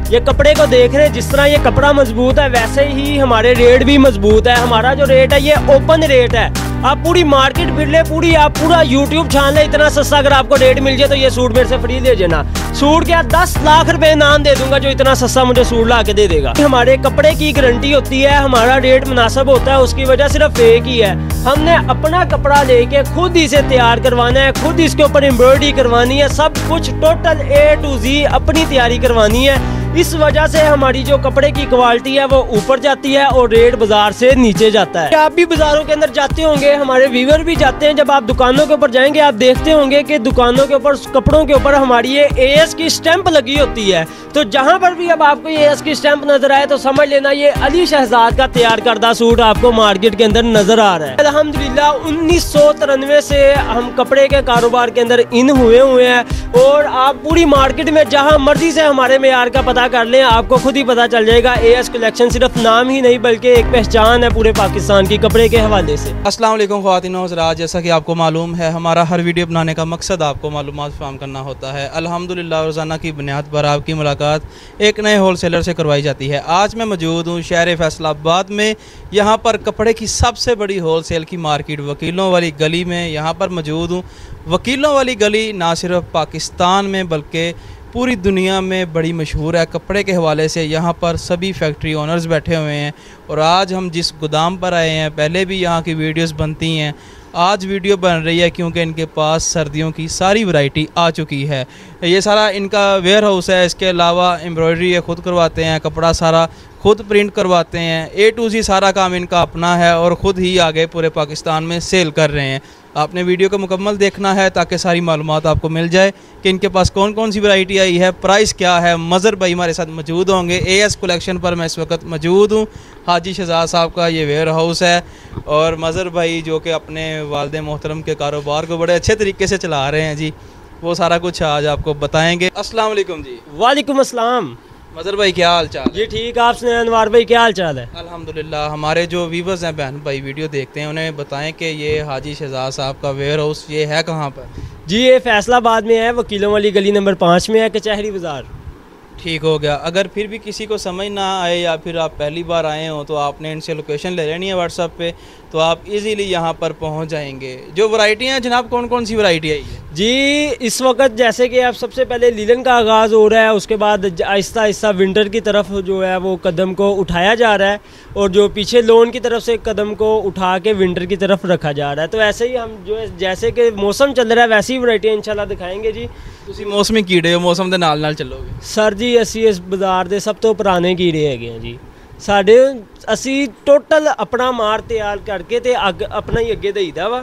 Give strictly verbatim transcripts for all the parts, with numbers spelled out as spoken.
ये कपड़े को देख रहे हैं, जिस तरह ये कपड़ा मजबूत है वैसे ही हमारे रेट भी मजबूत है। हमारा जो रेट है ये ओपन रेट है। आप पूरी मार्केट फिर ले, पूरी आप पूरा यूट्यूब छान ले, इतना सस्ता अगर आपको रेट मिल जाए तो ये सूट मेरे से फ्री ले जाना। सूट क्या दस लाख रुपए नाम दे दूंगा जो इतना सस्ता मुझे सूट ला के दे देगा। हमारे कपड़े की गारंटी होती है, हमारा रेट मुनासिब होता है, उसकी वजह सिर्फ एक ही है, हमने अपना कपड़ा लेके खुद इसे तैयार करवाना है, खुद इसके ऊपर एम्ब्रॉयडरी करवानी है, सब कुछ टोटल ए टू जी अपनी तैयारी करवानी है। इस वजह से हमारी जो कपड़े की क्वालिटी है वो ऊपर जाती है और रेट बाजार से नीचे जाता है। आप भी बाजारों के अंदर जाते होंगे, हमारे व्यूअर भी जाते हैं, जब आप दुकानों के ऊपर जाएंगे आप देखते होंगे कि दुकानों के ऊपर कपड़ों के ऊपर हमारी ये एएस की स्टैंप लगी होती है। तो जहां पर भी अब आपको ये एएस की स्टैंप नजर आए तो समझ लेना ये अली शहजाद का तैयार करदा सूट आपको मार्केट के अंदर नजर आ रहा है। अल्हम्दुलिल्लाह उन्नीस सौ तिरानवे से हम कपड़े के कारोबार के अंदर इन हुए हुए हैं और आप पूरी मार्केट में जहां मर्जी से हमारे मेयार का पता कर लें, आपको खुद ही पता चल जाएगा। एएस कलेक्शन सिर्फ नाम ही नहीं बल्कि एक पहचान है पूरे पाकिस्तान की कपड़े के हवाले से। अस्सलाम वालेकुम ख्वातीन व हज़रात, जैसा कि आपको मालूम है हमारा हर वीडियो बनाने का मकसद आपको मालूमात फराहम करना होता है। अल्हम्दुलिल्लाह रोज़ाना की बुनियाद पर आपकी मुलाकात एक नए होलसेलर से करवाई जाती है। आज मैं मौजूद हूँ शहर फैसलाबाद में, यहाँ पर कपड़े की सबसे बड़ी होलसेल की मार्केट वकीलों वाली गली में यहाँ पर मौजूद हूँ। वकीलों वाली गली ना सिर्फ पाकिस्तान में बल्कि पूरी दुनिया में बड़ी मशहूर है कपड़े के हवाले से। यहाँ पर सभी फैक्ट्री ओनर्स बैठे हुए हैं और आज हम जिस गोदाम पर आए हैं, पहले भी यहाँ की वीडियोस बनती हैं, आज वीडियो बन रही है क्योंकि इनके पास सर्दियों की सारी वैरायटी आ चुकी है। ये सारा इनका वेयर हाउस है, इसके अलावा एम्ब्रॉयडरी ये खुद करवाते हैं, कपड़ा सारा खुद प्रिंट करवाते हैं, ए टू जी सारा काम इनका अपना है और ख़ुद ही आगे पूरे पाकिस्तान में सेल कर रहे हैं। आपने वीडियो को मुकम्मल देखना है ताकि सारी मालूमात आपको मिल जाए कि इनके पास कौन कौन सी वैरायटी आई है, प्राइस क्या है। मज़र भाई हमारे साथ मौजूद होंगे। एएस कलेक्शन पर मैं इस वक्त मौजूद हूँ। हाजी शहजाद साहब का ये वेयर हाउस है और मज़र भाई जो कि अपने वालिद मोहतरम के कारोबार को बड़े अच्छे तरीके से चला रहे हैं जी, वो सारा कुछ आज आपको बताएँगे। अस्सलाम वालेकुम जी। वालेकुम अस्सलाम। मज़र भाई क्या हाल चाल? जी ठीक, आपने अनवार भाई क्या हाल चाल है? अल्हम्दुलिल्लाह। हमारे जो व्यूवर्स हैं बहन भाई वीडियो देखते हैं उन्हें बताएं कि ये हाजी शहजाद साहब का वेयर हाउस ये है कहाँ पर? जी ये फैसलाबाद में है, वकीलों वाली गली नंबर पाँच में है, कचहरी बाज़ार। ठीक हो गया। अगर फिर भी किसी को समझ ना आए या फिर आप पहली बार आए हो तो आपने इनसे लोकेशन ले लेनी है व्हाट्सएप पे, तो आप इजीली यहाँ पर पहुँच जाएंगे। जो वैरायटियाँ हैं जनाब, कौन कौन सी वैरायटी आई है? जी इस वक्त जैसे कि अब सबसे पहले लीलन का आगाज़ हो रहा है, उसके बाद आहिस्ता आहिस्ता विंटर की तरफ जो है वो कदम को उठाया जा रहा है और जो पीछे लोन की तरफ से कदम को उठा के विंटर की तरफ रखा जा रहा है। तो ऐसे ही हम जो है जैसे कि मौसम चल रहा है वैसी ही वैरायटियाँ इंशाल्लाह दिखाएंगे जी। तुसी मौसमी कीड़े हो, मौसम के नाल नाल चलोगे? सर जी असी इस बाजार के सब तो पुराने कीड़े है जी। साढ़े असी टोटल अपना मार तैयार करके ते अग अपना ही अगे देईदा वा।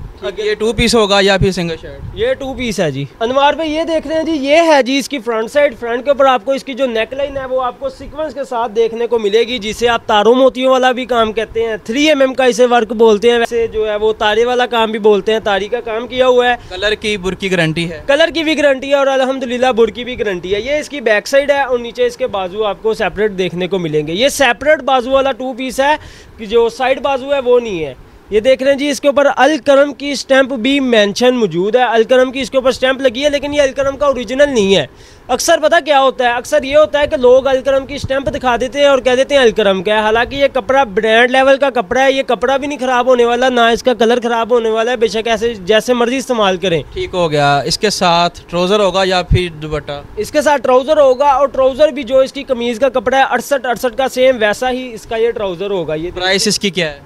ये टू पीस होगा या फिर सिंगल शर्ट? ये टू पीस है जी। अनवार भाई ये देख रहे हैं जी, ये है जी इसकी फ्रंट साइड। फ्रंट के ऊपर आपको इसकी जो नेक लाइन है वो आपको सीक्वेंस के साथ देखने को मिलेगी, जिसे आप तारों मोतियों वाला भी काम कहते हैं। थ्री एम एम का इसे वर्क बोलते हैं, वैसे जो है वो तारे वाला काम भी बोलते हैं। तारी का काम किया हुआ है। कलर की बुरकी गारंटी है? कलर की भी गारंटी है और अल्हम्दुलिल्लाह बुर की भी गारंटी है। ये इसकी बैक साइड है और नीचे इसके बाजू आपको सेपरेट देखने को मिलेंगे। ये सेपरेट बाजू वाला टू पीस है, कि जो साइड बाजू है वो नहीं है। ये देख रहे हैं जी, इसके ऊपर अल करम की स्टैंप भी मेंशन मौजूद है। अल करम की इसके ऊपर स्टैंप लगी है, लेकिन ये अल करम का ओरिजिनल नहीं है। अक्सर पता क्या होता है, अक्सर ये होता है कि लोग अल करम की स्टैंप दिखा देते हैं और कह देते हैं अल करम का है। हालांकि ये कपड़ा ब्रांड लेवल का कपड़ा है, ये कपड़ा भी नहीं खराब होने वाला, ना इसका कलर खराब होने वाला है। बेशक ऐसे जैसे मर्जी इस्तेमाल करें। ठीक हो गया। इसके साथ ट्राउजर होगा या फिर दुपट्टा? इसके साथ ट्राउजर होगा और ट्राउजर भी जो इसकी कमीज का कपड़ा है अड़सठ अड़सठ का सेम वैसा ही इसका ये ट्राउजर होगा। ये प्राइस इसकी क्या है?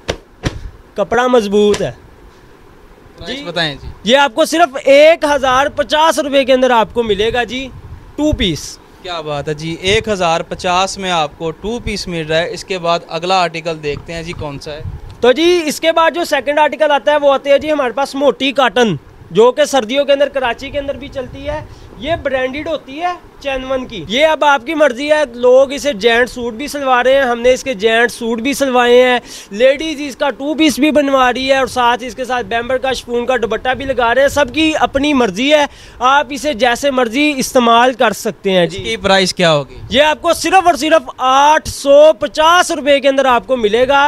कपड़ा मजबूत है जी, बताएं जी। ये आपको सिर्फ एक हजार पचास रुपए के अंदर आपको मिलेगा जी टू पीस। क्या बात है जी, एक हजार पचास में आपको टू पीस मिल रहा है। इसके बाद अगला आर्टिकल देखते हैं जी, कौन सा है? तो जी इसके बाद जो सेकंड आर्टिकल आता है वो आते हैं जी हमारे पास मोटी काटन, जो कि सर्दियों के अंदर कराची के अंदर भी चलती है। ये ब्रांडेड होती है चैनवन की। ये अब आपकी मर्जी है, लोग इसे जेंट सूट भी सिलवा रहे हैं, हमने इसके जेंट सूट भी सिलवाए हैं। लेडीज इसका टू पीस भी बनवा रही है और साथ इसके साथ बैम्बर का शिफॉन का दुपट्टा भी लगा रहे हैं। सबकी अपनी मर्जी है, आप इसे जैसे मर्जी इस्तेमाल कर सकते हैं जी। इसकी प्राइस क्या होगी? ये आपको सिर्फ और सिर्फ आठ सौ पचास रुपए के अंदर आपको मिलेगा।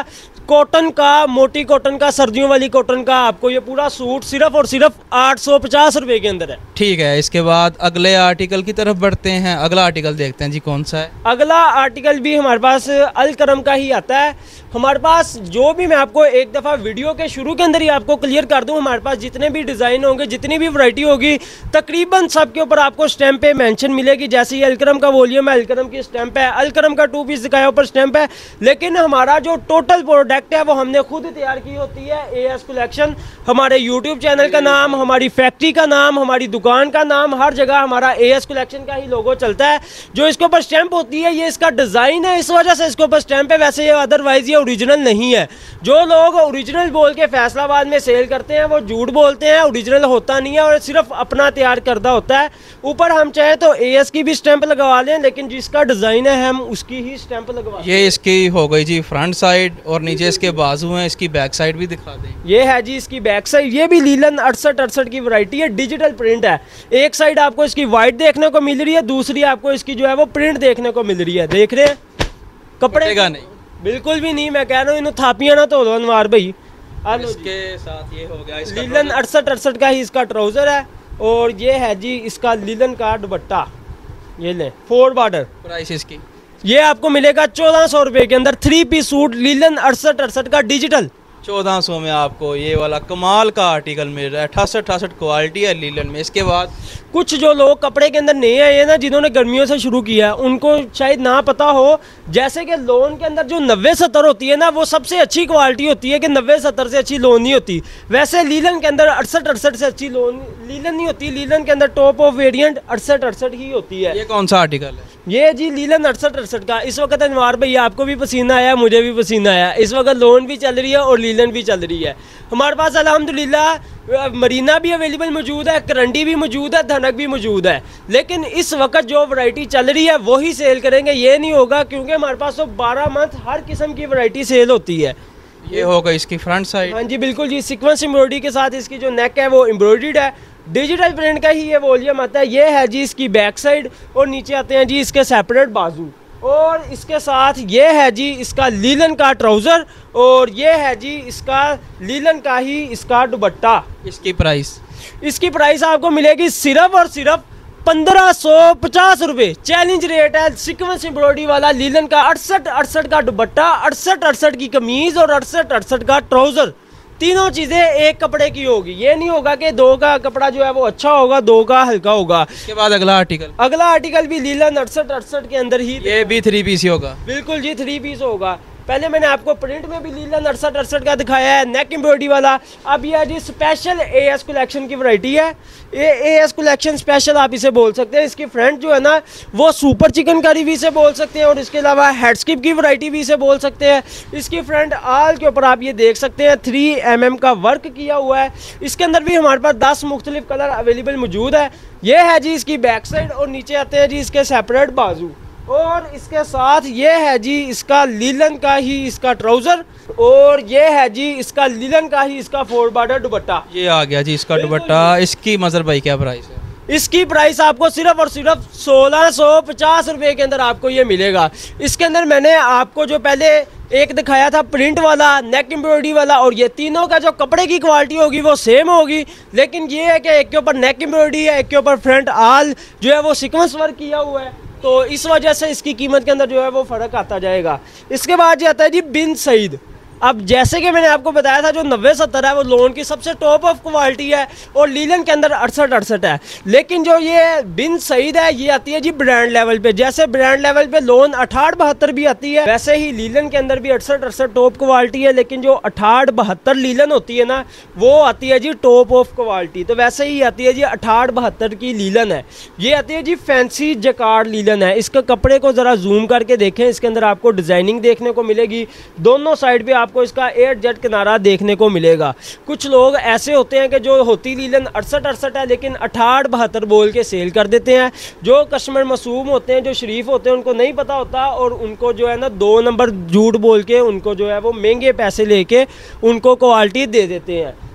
कॉटन का, मोटी कॉटन का, सर्दियों वाली कॉटन का आपको ये पूरा सूट सिर्फ और सिर्फ आठ सौ पचास रुपये के अंदर है। ठीक है, इसके बाद अगले आर्टिकल की तरफ बढ़ते हैं। अगला आर्टिकल देखते हैं जी, कौन सा है? अगला आर्टिकल भी हमारे पास अल करम का ही आता है। हमारे पास जो भी, मैं आपको एक दफ़ा वीडियो के शुरू के अंदर ही आपको क्लियर कर दूं, हमारे पास जितने भी डिज़ाइन होंगे, जितनी भी वैरायटी होगी, तकरीबन सब के ऊपर आपको स्टैंप पे मेंशन मिलेगी। जैसे ये अलकरम का वॉल्यूम है, अलकरम की स्टैंप है, अलकरम का टू पीस दिखाया ऊपर स्टैंप है। लेकिन हमारा जो टोटल प्रोडक्ट है वो हमने खुद तैयार की होती है। ए एस कलेक्शन, हमारे यूट्यूब चैनल का नाम, हमारी फैक्ट्री का नाम, हमारी दुकान का नाम, हर जगह हमारा ए एस कलेक्शन का ही लोगो चलता है। जो इसके ऊपर स्टैंप होती है ये इसका डिज़ाइन है, इस वजह से इसके ऊपर स्टैंप है, वैसे ये अदरवाइज ये ओरिजिनल नहीं है। जो लोग ओरिजिनल बोल के फैसलाबाद में सेल करते हैं वो झूठ बोलते हैं, ओरिजिनल होता नहीं है और सिर्फ अपना तैयार करदा होता है। ऊपर हम चाहे तो ए एस की भी स्टैंप लगवा लें, लेकिन जिसका डिज़ाइन है हम उसकी ही स्टैंप लगवा। ये इसकी हो गई जी फ्रंट साइड, और नीचे इसके बाजू हैं। इसकी बैक साइड भी दिखा दें। ये है जी इसकी बैक साइड। ये भी लीलन अड़सठ अड़सठ की वैरायटी है, डिजिटल प्रिंट है। एक साइड आपको इसकी वाइट देखने को मिल रही है, दूसरी आपको इसकी जो है वो प्रिंट देखने को मिल रही है। देख रहे हैं कपड़े का नहीं, बिल्कुल भी नहीं। मैं कह रहा हूँ इन थापियाँ ना तो दो अनवार भाई। इसके साथ ये हो गया इसका लीलन अड़सठ अड़सठ का ही इसका ट्राउजर है, और ये है जी इसका लीलन का दुपट्टा। ये ले फोर बॉर्डर। प्राइस इसकी ये आपको मिलेगा चौदह सौ रुपये के अंदर, थ्री पीस सूट लीलन अड़सठ अड़सठ का डिजिटल। चौदह सौ में आपको ये वाला कमाल का आर्टिकल मिल रहा है। अठासठ अठासठ क्वालिटी है लीलन में। इसके बाद कुछ जो लोग कपड़े के अंदर नए आए हैं ना, जिन्होंने गर्मियों से शुरू किया है, उनको शायद ना पता हो, जैसे कि लोन के अंदर जो नब्बे सत्तर होती है ना, वो सबसे अच्छी क्वालिटी होती है कि नब्बे सत्तर से अच्छी लोन नहीं होती। वैसे लीलन के अंदर अड़सठ अड़सठ से अच्छी लोन लीलन नहीं होती। लीलन के अंदर टॉप ऑफ वेरिएंट अड़सठ अड़सठ ही होती है। ये कौन सा आर्टिकल है? ये जी लीलन अड़सठ अड़सठ का। इस वक्त अनवार भाई आपको भी पसीना आया, मुझे भी पसीना आया। इस वक्त लोन भी चल रही है और लीलन भी चल रही है। हमारे पास अल्हम्दुलिल्लाह मरीना भी अवेलेबल मौजूद है, करंडी भी मौजूद है, धनक भी मौजूद है। लेकिन इस वक्त जो वैरायटी चल रही है वही सेल करेंगे, ये नहीं होगा, क्योंकि हमारे पास तो बारह मंथ हर किस्म की वैरायटी सेल होती है। ये होगा इसकी फ्रंट साइड। हाँ जी बिल्कुल जी, सीक्वेंस एम्ब्रॉयडरी के साथ इसकी जो नेक है वो एम्ब्रॉयडर्ड है। डिजिटल प्रिंट का ही ये वॉल्यूम आता है। ये है जी इसकी बैक साइड, और नीचे आते हैं जी इसके सेपरेट बाजू, और इसके साथ ये है जी इसका लीलन का ट्राउज़र, और ये है जी इसका लीलन का ही इसका दुपट्टा। इसकी प्राइस इसकी प्राइस आपको मिलेगी सिर्फ और सिर्फ पंद्रह सौ पचास रुपये। चैलेंज रेट है। सीक्वेंस एम्ब्रॉयडरी वाला लीलन का अड़सठ अड़सठ का दुपट्टा, अड़सठ अड़सठ की कमीज और अड़सठ अड़सठ का ट्राउज़र। तीनों चीज़ें एक कपड़े की होगी। ये नहीं होगा कि दो का कपड़ा जो है वो अच्छा होगा, दो का हल्का होगा। इसके बाद अगला आर्टिकल अगला आर्टिकल भी लीलन अड़सठ अड़सठ के अंदर ही, ये भी थ्री पीस ही होगा। बिल्कुल जी थ्री पीस होगा। पहले मैंने आपको प्रिंट में भी लीलन अड़सठ अड़सठ का दिखाया है, नेक एम्ब्रॉयडरी वाला। अब यह जी स्पेशल ए एस कलेक्शन की वैरायटी है। ये ए एस कलेक्शन स्पेशल आप इसे बोल सकते हैं। इसकी फ्रंट जो है ना वो सुपर चिकनकारी भी इसे बोल सकते हैं, और इसके अलावा हेड स्किप की वैरायटी भी इसे बोल सकते हैं। इसकी फ्रंट आल के ऊपर आप ये देख सकते हैं थ्री एम एम का वर्क किया हुआ है। इसके अंदर भी हमारे पास दस मुख्तलिफ कलर अवेलेबल मौजूद है। ये है जी इसकी बैक साइड, और नीचे आते हैं जी इसके सेपरेट बाजू, और इसके साथ ये है जी इसका लीलन का ही इसका ट्राउजर, और ये है जी इसका लीलन का ही इसका फोर बॉर्डर दुपट्टा। ये आ गया जी इसका दुपट्टा। इसकी मजर भाई क्या प्राइस है? इसकी प्राइस आपको सिर्फ और सिर्फ सोलह सौ पचास रुपये के अंदर आपको ये मिलेगा। इसके अंदर मैंने आपको जो पहले एक दिखाया था प्रिंट वाला, नेक एम्ब्रॉयडरी वाला, और ये तीनों का जो कपड़े की क्वालिटी होगी वो सेम होगी। लेकिन ये है कि एक के ऊपर नेक एम्ब्रॉयडरी है, एक के ऊपर फ्रंट आल जो है वो सीक्वेंस वर्क किया हुआ है, तो इस वजह से इसकी कीमत के अंदर जो है वो फ़र्क आता जाएगा। इसके बाद ये आता है जी बिन सईद। अब जैसे कि मैंने आपको बताया था जो नब्बे सत्तर है वो लोन की सबसे टॉप ऑफ क्वालिटी है, और लीलन के अंदर अड़सठ अड़सठ है। लेकिन जो ये बिन सईद है ये आती है जी ब्रांड लेवल पे। जैसे ब्रांड लेवल पे लोन अठाठ बहत्तर भी आती है, वैसे ही लीलन के अंदर भी अड़सठ अड़सठ टॉप क्वालिटी है। लेकिन जो अठाठ बहत्तर लीलन होती है ना वो आती है जी टॉप ऑफ क्वालिटी। तो वैसे ही आती है जी अठाठ बहत्तर की लीलन है। ये आती है जी फैंसी जकार्ड लीलन है। इसके कपड़े को ज़रा जूम करके देखें, इसके अंदर आपको डिज़ाइनिंग देखने को मिलेगी। दोनों साइड पे आपको इसका एट जेट किनारा देखने को मिलेगा। कुछ लोग ऐसे होते हैं कि जो होती लीलन अड़सठ अड़सठ है लेकिन अठाठ बहत्तर बोल के सेल कर देते हैं। जो कस्टमर मासूम होते हैं, जो शरीफ होते हैं, उनको नहीं पता होता, और उनको जो है ना दो नंबर झूठ बोल के उनको जो है वो महंगे पैसे लेके उनको क्वालिटी दे देते हैं।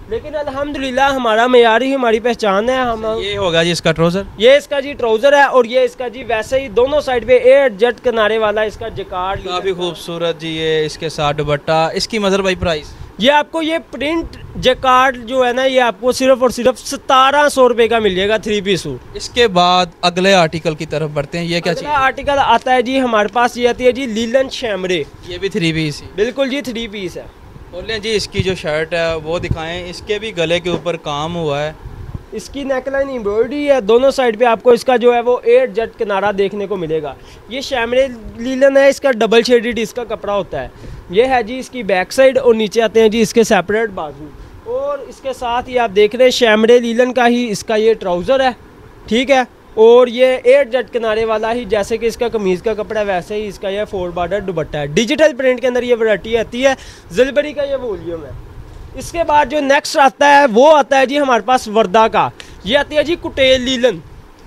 लेकिन अल्हम्दुलिल्लाह हमारा मेयार ही हमारी पहचान है। हम ये होगा जी इसका ट्राउज़र, ये इसका जी ट्राउज़र है और ये इसका जी वैसे ही दोनों साइड पे एयर जेट किनारे वाला इसका जकार्ड काफ़ी खूबसूरत जी। ये इसके साथ दुपट्टा, इसकी मदर भाई प्राइस? ये आपको ये प्रिंट जकार्ड जो है ना ये आपको सिर्फ और सिर्फ सतारह सौ रुपये का मिल जाएगा थ्री पीस सूट। इसके बाद अगले आर्टिकल की तरफ बढ़ते हैं। ये क्या चीज़? आर्टिकल आता है जी हमारे पास, ये आती है जी लीलन शैमरे। ये भी थ्री पीस? बिल्कुल जी थ्री पीस है। बोलें जी इसकी जो शर्ट है वो दिखाएं। इसके भी गले के ऊपर काम हुआ है, इसकी नेकलाइन एम्ब्रॉयडरी है, दोनों साइड पे आपको इसका जो है वो एयर जेट किनारा देखने को मिलेगा। ये शैमरे लीलन है, इसका डबल शेडेड इसका कपड़ा होता है। ये है जी इसकी बैक साइड और नीचे आते हैं जी इसके सेपरेट बाजू। और इसके साथ ही आप देख रहे हैं शैमरे लीलन का ही इसका ये ट्राउज़र है, ठीक है। और ये एयर जेट किनारे वाला ही, जैसे कि इसका कमीज़ का कपड़ा वैसे ही इसका ये फोर बॉर्डर दुपट्टा है। डिजिटल प्रिंट के अंदर ये वैरायटी आती है, ज़िलबरी का ये वॉल्यूम है। इसके बाद जो नेक्स्ट आता है वो आता है जी हमारे पास वर्दा का। ये आती है जी कुटेल लीलन।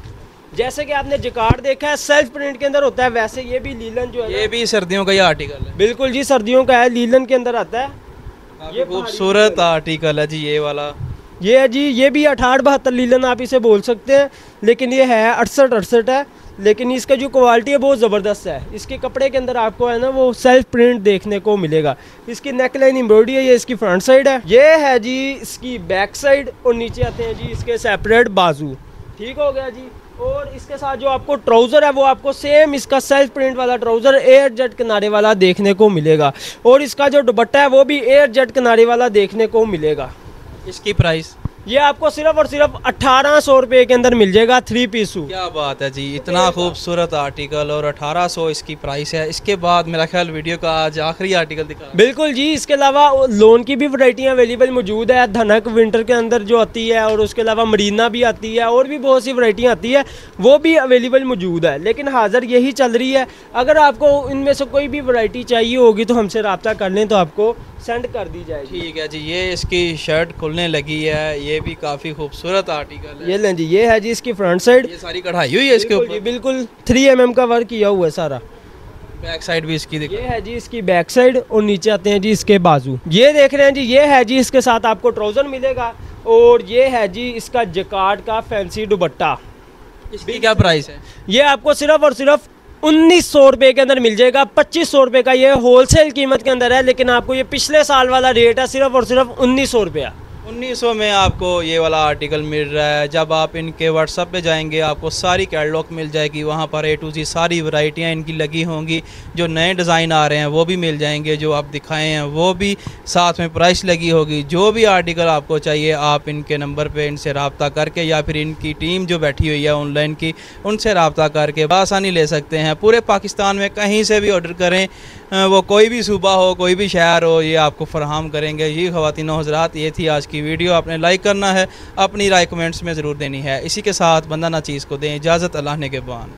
जैसे कि आपने जकार्ड देखा है सेल्फ प्रिंट के अंदर होता है, वैसे ये भी लीलन जो है ये भी सर्दियों का ये आर्टिकल है। बिल्कुल जी सर्दियों का है, लीलन के अंदर आता है। ये खूबसूरत आर्टिकल है जी ये वाला। ये है जी, ये भी अठारह बहत्तर लीलन आप इसे बोल सकते हैं, लेकिन ये है अड़सठ अड़सठ है। लेकिन इसका जो क्वालिटी है बहुत ज़बरदस्त है। इसके कपड़े के अंदर आपको है ना वो सेल्फ प्रिंट देखने को मिलेगा। इसकी नेकलाइन एम्ब्रॉयडरी है, ये इसकी फ्रंट साइड है। ये है जी इसकी बैक साइड और नीचे आते हैं जी इसके सेपरेट बाजू, ठीक हो गया जी। और इसके साथ जो आपको ट्राउज़र है वो आपको सेम इसका सेल्फ प्रिंट वाला ट्राउज़र एयर जेट किनारे वाला देखने को मिलेगा। और इसका जो दुपट्टा है वो भी एयर जेट किनारे वाला देखने को मिलेगा। इसकी प्राइस? ये आपको सिर्फ और सिर्फ अठारह सौ रुपये के अंदर मिल जाएगा थ्री पीस सूट। क्या बात है जी, इतना खूबसूरत आर्टिकल और अठारह सौ इसकी प्राइस है। इसके बाद मेरा ख्याल वीडियो का आज आखिरी आर्टिकल दिखा। बिल्कुल जी, इसके अलावा लोन की भी वैरायटियाँ अवेलेबल मौजूद है। धनक विंटर के अंदर जो आती है और उसके अलावा मरीना भी आती है और भी बहुत सी वैरायटियाँ आती है, वो भी अवेलेबल मौजूद है। लेकिन हाज़िर यही चल रही है। अगर आपको इनमें से कोई भी वैरायटी चाहिए होगी तो हमसे रब्ता कर लें तो आपको सेंड कर दी जाएगी। ठीक है जी। ये इसकी शर्ट खुलने लगी है, ये भी काफ़ी खूबसूरत आर्टिकल है। ये लें जी, ये है जी इसकी फ्रंट साइड। ये सारी कढ़ाई हुई है इसके ऊपर? बिल्कुल थ्री एम एम का वर्क किया हुआ है सारा। बैक साइड भी इसकी देखिए। ये है जी इसकी बैक साइड और नीचे आते हैं जी इसके बाजू। ये देख रहे हैं जी, ये है जी इसके साथ आपको ट्राउज़र मिलेगा और ये है जी इसका जकार्ड का फैंसी दुपट्टा। इसकी क्या प्राइस है? ये आपको सिर्फ और सिर्फ उन्नीस सौ रुपये के अंदर मिल जाएगा। पच्चीस सौ रुपये का ये होलसेल कीमत के अंदर है, लेकिन आपको ये पिछले साल वाला रेट है सिर्फ और सिर्फ उन्नीस सौ रुपया। उन्नीस सौ में आपको ये वाला आर्टिकल मिल रहा है। जब आप इनके व्हाट्सएप पे जाएंगे आपको सारी कैटलॉग मिल जाएगी, वहाँ पर ए टू जी सारी वैरायटियाँ इनकी लगी होंगी। जो नए डिज़ाइन आ रहे हैं वो भी मिल जाएंगे, जो आप दिखाए हैं वो भी साथ में प्राइस लगी होगी। जो भी आर्टिकल आपको चाहिए आप इनके नंबर पे इनसे रब्ता करके या फिर इनकी टीम जो बैठी हुई है ऑनलाइन की, उनसे रब्ता करके बआसानी ले सकते हैं। पूरे पाकिस्तान में कहीं से भी ऑर्डर करें, वो कोई भी सूबा हो कोई भी शहर हो, ये आपको फराहम करेंगे। ये ख़वातीन हज़रात, ये थी आज की वीडियो। आपने लाइक करना है, अपनी राय कमेंट्स में ज़रूर देनी है। इसी के साथ बंदा ना चीज़ को दें इजाज़त, अल्लाह ने के बान।